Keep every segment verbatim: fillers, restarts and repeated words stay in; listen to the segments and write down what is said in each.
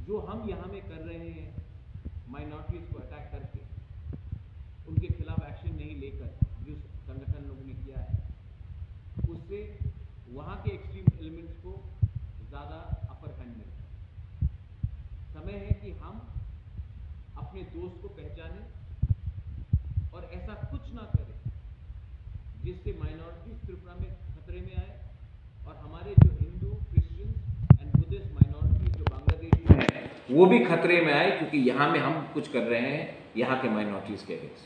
जो हम यहाँ में कर रहे हैं माइनॉरिटीज़ को अटैक करके, उनके खिलाफ एक्शन नहीं लेकर जो संगठन लोगों ने किया है, उससे वहाँ के एक्सट्रीम एलिमेंट्स को ज़्यादा अपर हैंड मिलता है। समय है कि हम अपने दोस्त को पहचानें और ऐसा कुछ ना करें जिससे माइनॉरिटीज़ त्रिपुरा में खतरे में आए और हमारे जो Hindu, Christians and Buddhist minorities जो बांग्लादेश में है वो भी खतरे में आए, क्योंकि यहाँ में हम कुछ कर रहे हैं यहाँ के माइनॉरिटीज़ के अगेंस्ट।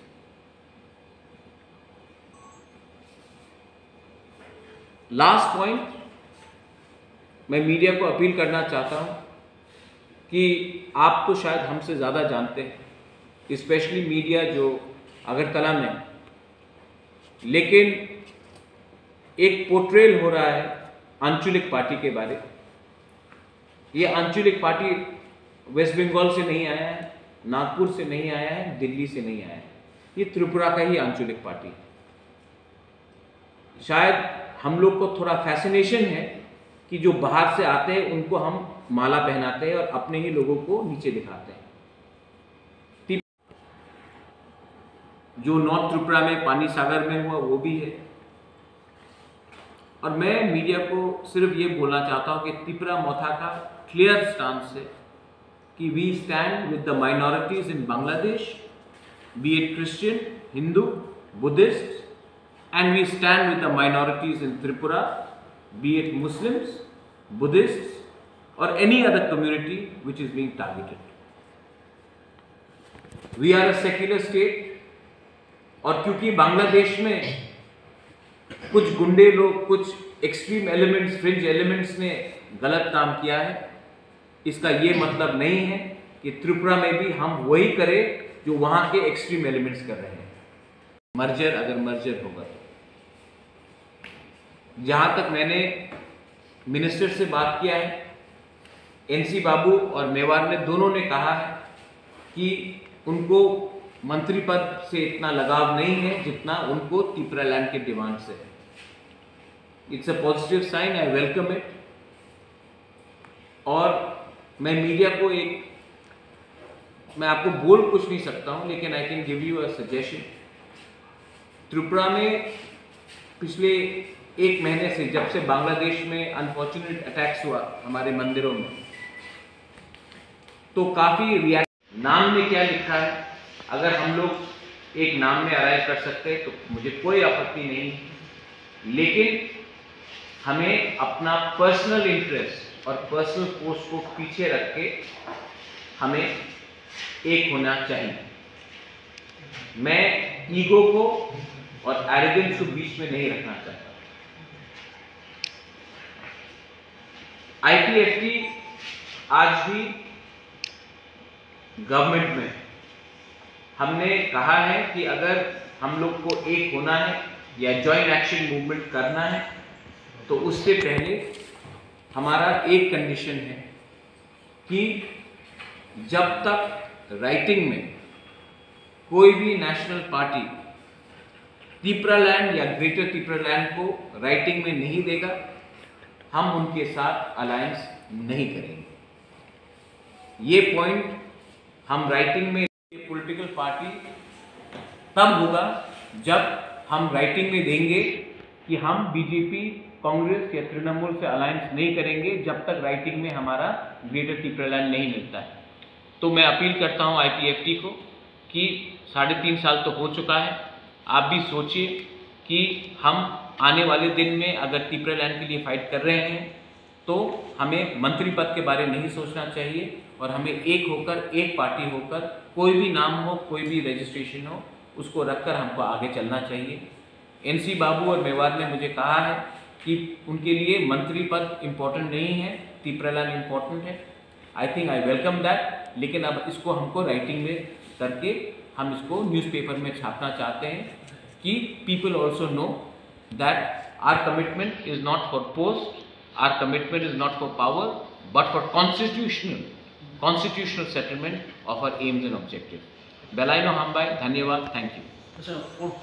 लास्ट पॉइंट, मैं मीडिया को अपील करना चाहता हूँ कि आप तो शायद हमसे ज़्यादा जानते हैं, स्पेशली मीडिया जो अगरतला में, लेकिन एक पोर्ट्रेल हो रहा है आंचलिक पार्टी के बारे। ये आंचलिक पार्टी वेस्ट बंगाल से नहीं आया है, नागपुर से नहीं आया है, दिल्ली से नहीं आया है, ये त्रिपुरा का ही आंचलिक पार्टी। शायद हम लोग को थोड़ा फैसिनेशन है कि जो बाहर से आते हैं उनको हम माला पहनाते हैं और अपने ही लोगों को नीचे दिखाते हैं। जो नॉर्थ त्रिपुरा में पानी सागर में हुआ वो भी है। और मैं मीडिया को सिर्फ ये बोलना चाहता हूँ कि त्रिपुरा मोथा का क्लियर स्टांस है कि we stand with the minorities in Bangladesh, be it Christian, Hindu, Buddhist, and we stand with the minorities in Tripura, be it Muslims, Buddhist और any other community which is being targeted. We are a secular state, और क्योंकि बांग्लादेश में कुछ गुंडे लोग, कुछ extreme elements, fringe elements ने गलत काम किया है, इसका ये मतलब नहीं है कि त्रिपुरा में भी हम वही करें जो वहाँ के एक्सट्रीम एलिमेंट्स कर रहे हैं। मर्जर, अगर मर्जर होगा तो, जहाँ तक मैंने मिनिस्टर से बात किया है, एनसी बाबू और मेवार ने दोनों ने कहा है कि उनको मंत्री पद से इतना लगाव नहीं है जितना उनको त्रिपुरा लैंड के डिमांड से है। It's a positive sign, I welcome it. और मैं मीडिया को एक, मैं आपको बोल कुछ नहीं सकता हूं, लेकिन I can give you a suggestion. Tripura में पिछले एक महीने से, जब से बांग्लादेश में अनफॉर्चुनेट अटैक्स हुआ हमारे मंदिरों में, तो काफ़ी रिएक्ट। नाम में क्या लिखा है, अगर हम लोग एक नाम में अराइव कर सकते हैं तो मुझे कोई आपत्ति नहीं, लेकिन हमें अपना पर्सनल इंटरेस्ट और पर्सनल पोस्ट को पीछे रख के हमें एक होना चाहिए। मैं ईगो को और एरोगेंस को बीच में नहीं रखना चाहता। आईपीएफटी आज भी गवर्नमेंट में, हमने कहा है कि अगर हम लोग को एक होना है या जॉइंट एक्शन मूवमेंट करना है तो उससे पहले हमारा एक कंडीशन है कि जब तक राइटिंग में कोई भी नेशनल पार्टी त्रिपुरा लैंड या ग्रेटर त्रिपुरा लैंड को राइटिंग में नहीं देगा, हम उनके साथ अलायंस नहीं करेंगे। ये पॉइंट हम राइटिंग में, पॉलिटिकल पार्टी तब होगा जब हम राइटिंग में देंगे कि हम बीजेपी, कांग्रेस या तृणमूल से अलायंस नहीं करेंगे जब तक राइटिंग में हमारा ग्रेटर त्रिपुरा लैंड नहीं मिलता है। तो मैं अपील करता हूं आईपीएफटी को कि साढ़े तीन साल तो हो चुका है, आप भी सोचिए कि हम आने वाले दिन में अगर त्रिपुरा लैंड के लिए फाइट कर रहे हैं तो हमें मंत्री पद के बारे में नहीं सोचना चाहिए और हमें एक होकर, एक पार्टी होकर, कोई भी नाम हो, कोई भी रजिस्ट्रेशन हो, उसको रखकर हमको आगे चलना चाहिए। एनसी बाबू और मेवार ने मुझे कहा है कि उनके लिए मंत्री पद इम्पोर्टेंट नहीं है, त्रिपुरा लैंड इम्पोर्टेंट है। I think I welcome that, लेकिन अब इसको हमको राइटिंग में करके हम इसको न्यूज़पेपर में छापना चाहते हैं कि people also know that our commitment is not for post, our commitment is not for power, but for constitutional constitutional settlement of our aims and objective. बेलाइनो हाम्बाई, धन्यवाद, थैंक यू।